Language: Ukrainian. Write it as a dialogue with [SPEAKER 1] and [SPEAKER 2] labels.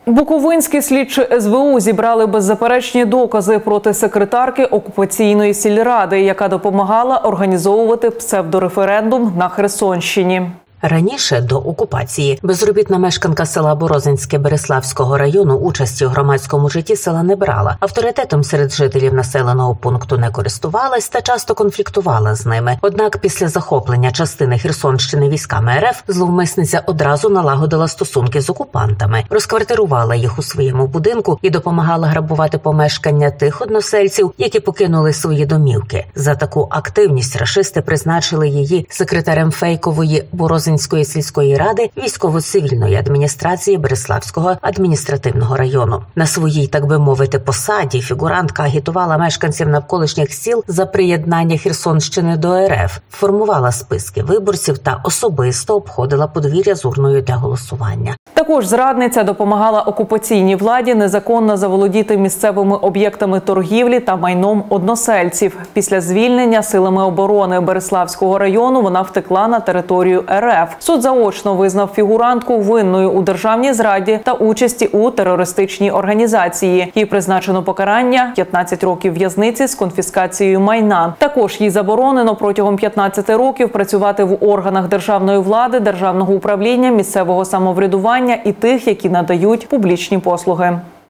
[SPEAKER 1] Буковинські слідчі СБУ зібрали беззаперечні докази проти секретарки окупаційної сільради, яка допомагала організовувати псевдореферендум на Херсонщині.
[SPEAKER 2] Раніше, до окупації, безробітна мешканка села Борозинське Береславського району участі у громадському житті села не брала, авторитетом серед жителів населеного пункту не користувалась та часто конфліктувала з ними. Однак після захоплення частини Херсонщини військами РФ зловмисниця одразу налагодила стосунки з окупантами, розквартирувала їх у своєму будинку і допомагала грабувати помешкання тих односельців, які покинули свої домівки. За таку активність рашисти призначили її секретарем фейкової Борозинської сільської ради військово-цивільної адміністрації Береславського адміністративного району. На своїй, так би мовити, посаді фігурантка агітувала мешканців навколишніх сіл за приєднання Херсонщини до РФ, формувала списки виборців та особисто обходила подвір'я з урною для голосування.
[SPEAKER 1] Також зрадниця допомагала окупаційній владі незаконно заволодіти місцевими об'єктами торгівлі та майном односельців. Після звільнення силами оборони Береславського району вона втекла на територію РФ. Суд заочно визнав фігурантку винною у державній зраді та участі у терористичній організації. Їй призначено покарання – 15 років в'язниці з конфіскацією майна. Також їй заборонено протягом 15 років працювати в органах державної влади, державного управління, місцевого самоврядування і тих, які надають публічні послуги.